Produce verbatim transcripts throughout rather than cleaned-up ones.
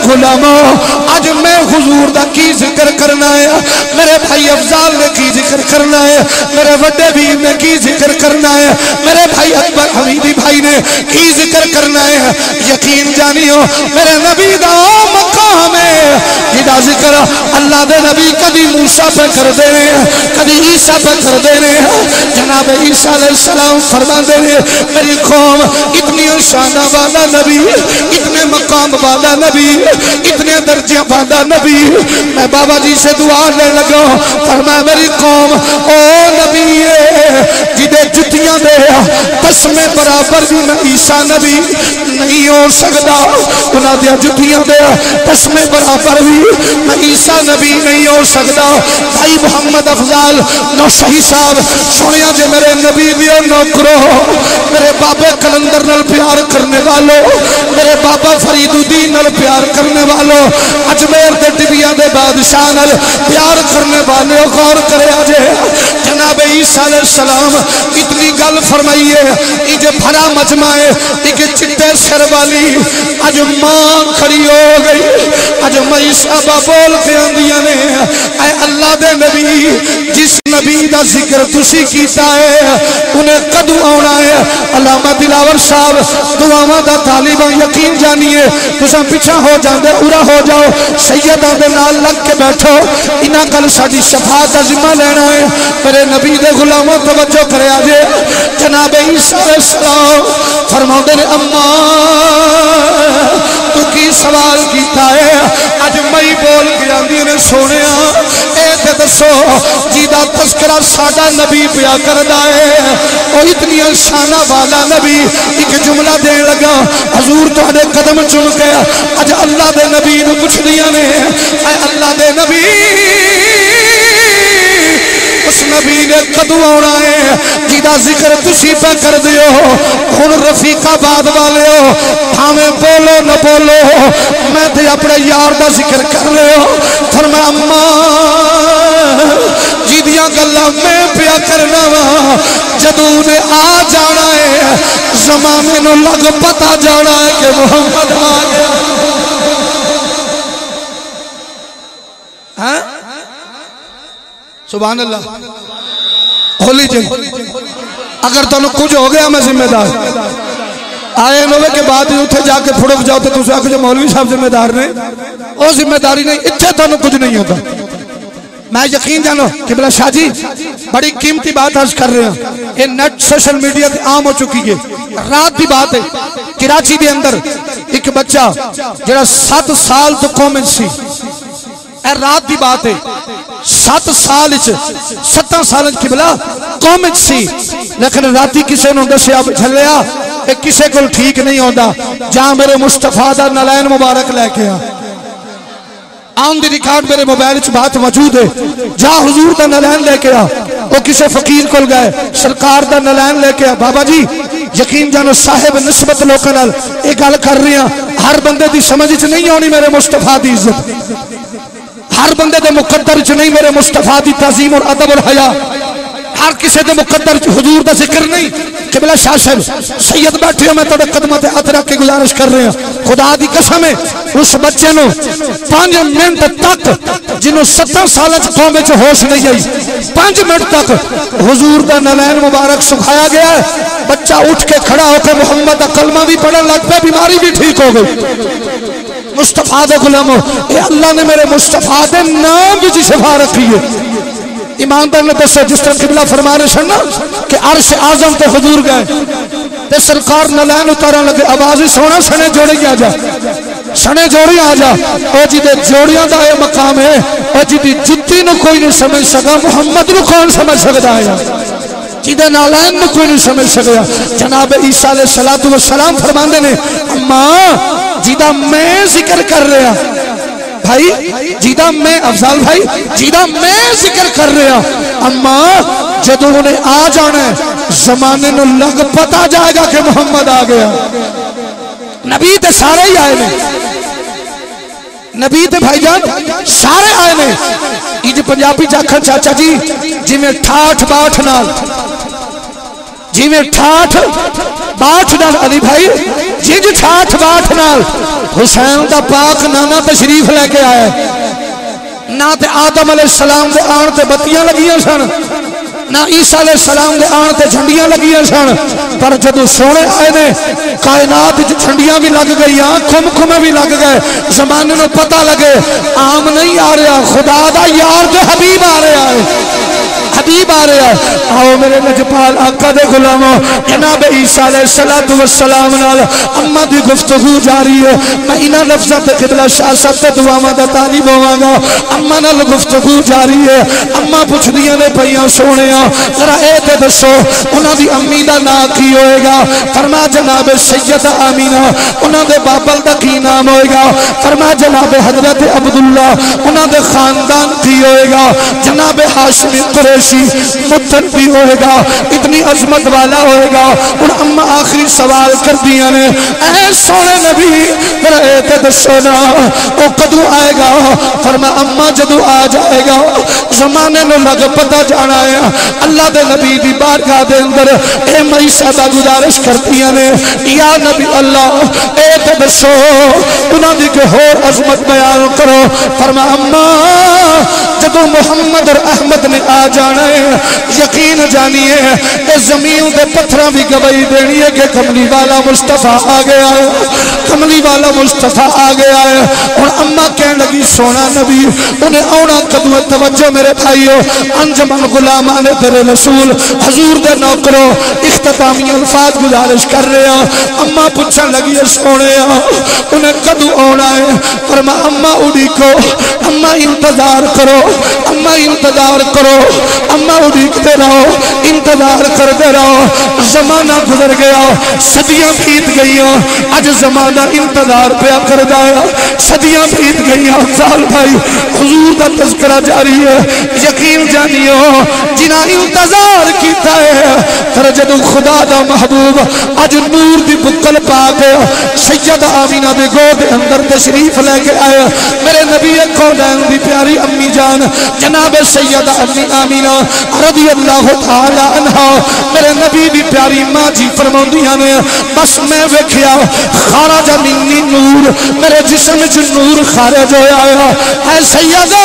غلاموں اج میں حضور دا کی ذکر کرنا ہے میرے بھائی افضال نے کی ذکر کرنا ہے میرے وڈے بھی نے کی ذکر کرنا ہے میرے بھائی اکبر حمیدی بھائی نے کی ذکر کرنا ہے یقین جانیو میرے نبی دا مقام ہے جدا ذکر اللہ دے نبی کبھی موسیٰ پہ کر دے رہے ہیں کبھی عیسیٰ پہ کر دے رہے ہیں جناب عیسیٰ علیہ السلام فرما دے رہے میری قوم اتنی شانہ والا نبی اتنے مقام والا نبی اتنے درجہ والا نبی میں بابا جی سے دعا لے لگا فرمایا میری قوم او نبی جدے جتیاں دے قسمیں برابر بھی میں عیسیٰ نبی نہیں ہو سکتا انہاں دیا جتیاں دے قسمیں برابر بھی میں عیسیٰ نبی نہیں ہو سکتا بھائی محمد افضال نوشہی صاحب سنیا جے میرے نبی دیو نوکرو میرے بابے کلندر نل پیار کرنے والوں میرے بابا فرید الدین نل پیار کرنے والوں اجمیر دے ٹبیاں دے بادشاہ نل پیار کرنے والے غور کرے آجے جناب عیسیٰ علیہ السلام اتنی گل فرمائیے ایجے بھرا مجمع ہے ایک چٹے سر والی اج ماں کھڑی ہو گئی اج مئی صحابہ بول کے اندیاں نے اے اللہ دے نبی جس نبی دا ذکر تسی کیتا ہے انہیں قدو آنا ہے علامہ دلاور صاحب دعاواں دا طالبہ یقین جانیے تساں پیچھا ہو جاندے اورا ہو جاؤ سیدہ دے نال لگ کے بیٹھو انہاں کل ساڑی شفاعت ذمہ لینا ہے میرے نبی دے غلاموں توجہ کرے آجے جناب عیسیٰ علیہ السلام فرماؤ دے اماں تو کی سوال کیتا ہے اج مئی بول گیا دینے سونے اے تے دسو جیدہ تذکرہ ساڑا نبی پیا کردہ ہے اور اتنی شانہ والا نبی ایک جملہ دے لگا حضور تو اڈے قدم چل گیا اج اللہ دے نبی نو کچھ دیا نے اے اللہ دے نبی اس نبی نے قدو آنا ہے جیدہ ذکر تسی پہ کر دیو خون رفیقہ بعد والے ہو ہمیں بولو نہ بولو میں تے اپنے یار دا ذکر کر رہے ہو فرمایا اماں جیدیاں گلہ میں پیا کرنا وا جدو نے آ جانا ہے زمانے نو لگ پتا جانا ہے کہ محمد آ گیا ہاں سبحان اللہ ہولی جی اگر تنہوں کچھ ہو گیا میں ذمہ دار آئے نوے کے بعد اتھے جا کے پھڑک جاؤ تو تُسے آکھ جو مولوی صاحب ذمہ دار نے وہ ذمہ داری نہیں اتھے تنہوں کچھ نہیں ہوتا میں یقین جانو قبلہ شاہ جی بڑی قیمتی بات عرض کر رہے ہیں یہ نیٹ سوشل میڈیا تے عام ہو چکی ہے رات دی بات ہے کراچی دے اندر ایک بچہ جڑا سات سال تو کومن سی اے رات دی بات ہے سات سال ستاں سال قبلہ کومن سی لیکن راتی کسے نوں دسیا جھلیا اے کسے کو ٹھیک نہیں ہوندا جہاں میرے مصطفیٰ دا نلین مبارک لے کے آ آن دی ریکارڈ میرے موبائل چ بات موجود ہے جہاں حضور دا نلین لے کے آ وہ کسے فقیر کل گئے سرکار دا نلین لے کے آ بابا جی یقین جانو صاحب نسبت لوکنال ایک گل کر رہی ہیں ہر بندے دی سمجھ چ نہیں ہونی میرے مصطفیٰ دی عزت ہر بندے دے مقدر چ نہیں میرے مصطفیٰ دی تعظیم اور ادب اور حیا ہر کسی دے مقدر چ حضور دا ذکر نہیں قبلہ شاہ صاحب سید بیٹھے میں تو قدمت ہاتھ رکھ کے گزارش کر رہے ہیں خدا دی قسم ہے اس بچے نو پانچ منٹ تک جنہوں ستر سال قوم چ ہوش نہیں آئی پانچ منٹ تک حضور دا نلین مبارک سکھایا گیا ہے بچہ اٹھ کے کھڑا ہو کے محمد دا کلمہ بھی پڑھن لگ پہ بیماری بھی ٹھیک ہو گئی مصطفیٰ دے غلاموں اے اللہ نے میرے مصطفیٰ دے نام بھی شفا رکھی ہے ایماندار نے دسو جس طرح قبلہ فرما رہے سن کہ عرش اعظم تے حضور گئے تے سرکار نلین اتارا لگے آوازی سونا سنے جوڑی آ جا سنے جوڑی آ جا او جی دے جوڑیاں دا اے مقام ہے او جی دی جتی نو کوئی نہیں سمجھ سکا محمد نو کون سمجھ سکتا ہے جیدے نالین نو کوئی نہیں سمجھ سکیا جناب عیسیٰ علیہ السلام فرماندے نے اماں جیدہ میں ذکر کر رہا بھائی جیدہ میں افضال بھائی جیدہ میں ذکر کر رہا اماں جدو انہیں آ جانا ہے زمانے نو لگ پتا جائے گا کہ محمد آ گیا نبی تے سارے ہی آئے نے نبی تے بھائی جان سارے آئے نے یہ جو پنجابی جاکھن چاچا جی جی میں ٹھاٹھ باٹھ نال جی میں ٹھاٹھ باٹھ نال علی بھائی جنج ٹھاٹھ باٹھ نال حسین دا پاک نانا تشریف لے کے آیا نہ تے آدم علیہ السلام دے آن تے بتیاں لگیاں سن نہ عیسیٰ علیہ السلام دے آن تے جھنڈیاں لگیاں سن پر جدو سونے آئے نے کائنات جھنڈیاں بھی لگ گئی کھم کھمے بھی لگ گئے زمانے میں پتہ لگے عام نہیں آ رہا خدا دا یار دے حبیب آ رہا ہے حبیب آ رہا ہے آؤ میرے نجپال آقا دے غلاموں جناب عیسیٰ علیہ السلام نال اما دی گفتگو جاری ہے میں انہاں لفظاں تے قبلہ شاہ صاحب تے دعاواں دا طالب ہوواں گا اما نال گفتگو جاری ہے اما پوچھدیاں نے پئیاں سونےاں ذرا اے تے دسو انہاں دی امی دا نام کی ہوئے گا فرما جناب سیدہ آمینہ انہاں دے بابل دا کی نام ہوئے گا فرما جناب حضرت عبداللہ انہاں دے خاندان کی ہوئے گا جناب ہاشمی قریشی متن بھی ہوئے گا اتنی عظمت والا ہوئے گا اور اما آخری سوال کر دیا نے اے سونے نبی میرا اے دسو نا وہ کدو آئے گا فرما اما جدو آ جائے گا زمانے میں لگ پتہ جانا ہے اللہ دے نبی دی بارگاہ دے اندر اے مئی صاحبہ گزارش کر دیا نے یا نبی اللہ اے دسو انہاں دی کہ ہور عظمت بیان کرو فرما اما جدو محمد اور احمد نے آ جانا ہے یقین جانیے کہ زمین دے پتھراں بھی گواہی دینی ہے کہ کملی والا مصطفیٰ آ گیا ہے کملی والا مصطفیٰ آ گیا ہے اور اماں کہنے لگی سونا نبی انہیں اونا قدوہ توجہ میرے بھائیو انجمن غلامان تیرے رسول حضور دے نوکرو اختتامی الفاظ گزارش کر رہے ہیں اماں پوچھن لگی سونے انہیں قدو اونا ہے فرما اماں اڑی کو اماں انتظار کرو اماں انتظار کرو اماں اڑیکتے رہو انتظار کرتے رہو زمانہ گزر گیا صدیاں بیت گئیاں اج زمانہ انتظار پیا کر دایا صدیاں بیت گئیاں سال بھائی حضور دا تذکرہ جاری ہے یقین جانیو جنہ انتظار کیتا ہے پر جدو خدا دا محبوب اج نور دی بکل پا گیا سیدہ آمینہ دے گود اندر تشریف لے کے آیا میرے نبی کونین دی پیاری امی جان جناب سیدہ امی آمینہ رضی اللہ تعالی عنہ میرے نبی دی پیاری ماں جی فرماندیاں نے بس میں ویکھیا خارج منی نور میرے جسم وچ نور خارج ہویا آیا اے سیدہ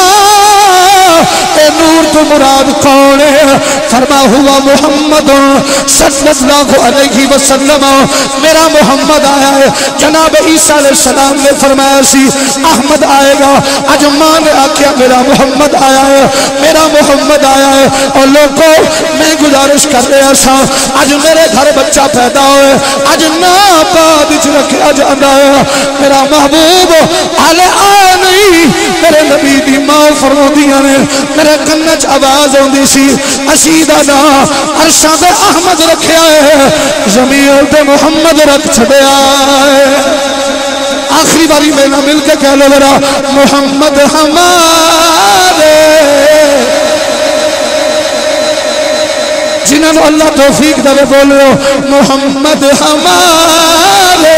اے نور تو مراد کون ہے فرما ہوا محمد صلی اللہ علیہ وسلم میرا محمد آیا ہے جناب عیسیٰ علیہ السلام نے فرمایا سی احمد آئے گا اج ماں نے آکھیا میرا محمد آیا ہے میرا محمد آیا ہے اور لوگوں میں گزارش کر رہا سا اج میرے گھر بچہ پیدا ہوئے اج نا بعد وچ رکھیا جاندا ہے میرا محبوب آلے آ نہیں میرے نبی دی ماں فرماندیاں نے میرے کن وچ آواز آندی سی اسی دا نا عرشاں تے احمد رکھیا ہے زمین تے محمد رکھ چھڈیا ہے آخری باری میں نہ مل کے کہہ لو ذرا محمد ہمارے جنہوں نے اللہ توفیق دے بولو محمد ہمارے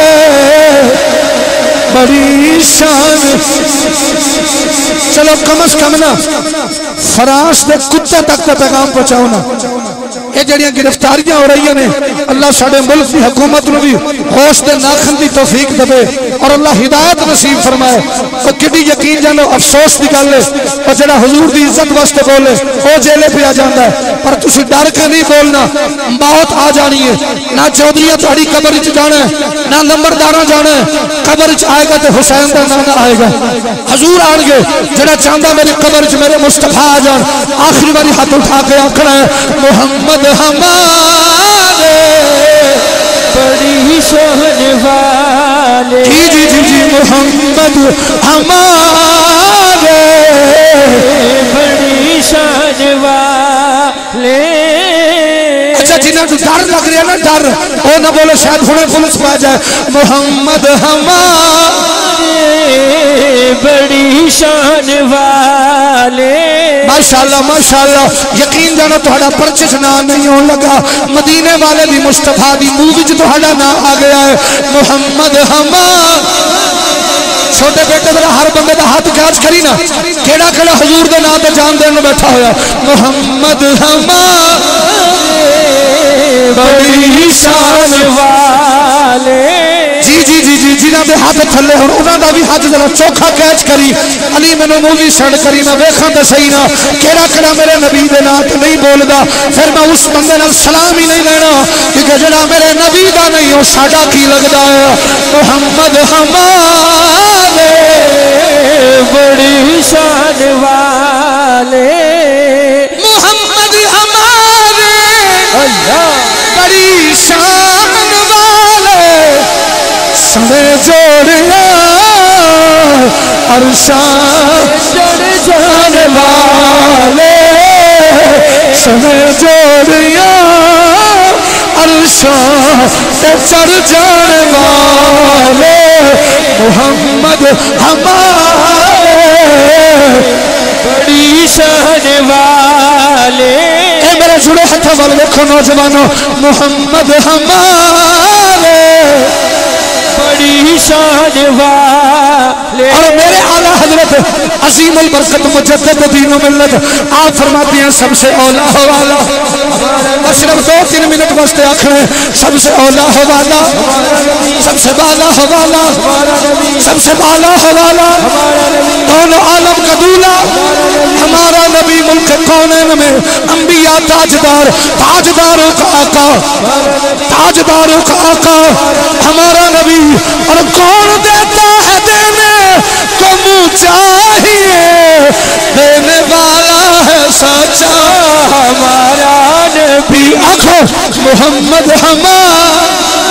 بڑی شان چلو کم از کم نا فراش دے کتے تک تے پیغام پہنچاؤ نا یہ جڑیاں گرفتاریاں ہو رہی ہیں اللہ ساڑھے ملک کی حکومت نو بھی ہوش دے ناخن دی توفیق دے اور اللہ ہدایت نصیب فرمائے اور کدی یقین جانو افسوس دی گل ہے اور جڑا حضور دی عزت واسطے بولے وہ جیلے پہ آ جاندا ہے پر تسی ڈر کے نہیں بولنا موت آ جانی ہے نہ چودھریاں تہاڈی قبر وچ جانا ہے نہ نمبرداراں جانا ہے قبر وچ آئے گا تے حسین دا نام آئے گا حضور آن گے جڑا چاہندا میری قبر وچ میرے مصطفیٰ آ جان آخری باری ہاتھ اٹھا کے آکھنا ہے محمد ہمارے بڑی شان والے جی جی جی جی محمد ہمارے بڑی شان والے اچھا جنہاں تو ڈر لگ رہا نا ڈر وہ نہ بولو شاید ہونے پولیس پا جائے محمد ہمارے بڑی شان والے ماشاءاللہ ماشاءاللہ یقین جانو تہاڈا پرچس نام نہیں ہون لگا مدینے والے بھی مصطفیٰ دی منہ وچ تہاڈا نام آ گیا ہے محمد ہمارے چھوٹے بیٹے میرا ہر بندے دا ہاتھ کاج کری نا کیڑا کیڑا حضور دے نام تے جان دین بیٹھا ہویا محمد ہمارے بڑی شان والے جی جی جی جی جنہاں دے ہاتھ تھلے ہن انہاں دا بھی ہاتھ ذرا چوکھا کیچ کری علی مینوں مووی سینڈ کری میں ویکھاں تے صحیح نا کیڑا کیڑا میرے نبی دے نام تے نہیں بولدا پھر میں اس بندے نال سلام ہی نہیں لینا کیونکہ جڑا میرے نبی دا نہیں او ساڈا کی لگدا ہے محمد ہمارے بڑی شان والے محمد ہمارے بڑی شان والے سنے جوڑیا عرشاں جڑ جان والے سنے جوڑیا عرشاں چڑھ جان والے محمد ہمارے بڑی شان والے اے میرے جڑے ہاتھوں وال دیکھو نوجوانوں محمد ہمارے بڑی شان والے اور میرے اعلیٰ حضرت عظیم البرکت مجدد دین و ملت آپ فرماتے ہیں سب سے اولا حوالا اور صرف دو تین منٹ واسطے آخر ہے سب سے اولا حوالا سب سے بالا حوالا سب سے بالا حوالا دونوں عالم کا دولا ہمارا نبی ملک کونین میں انبیاء تاجدار تاجداروں کا آقا تاجداروں کا آقا ہمارا نبی اور کون دیتا ہے دینے کو منہ چاہیے دینے والا ہے سچا ہمارا نبی آنکھو محمد ہمارا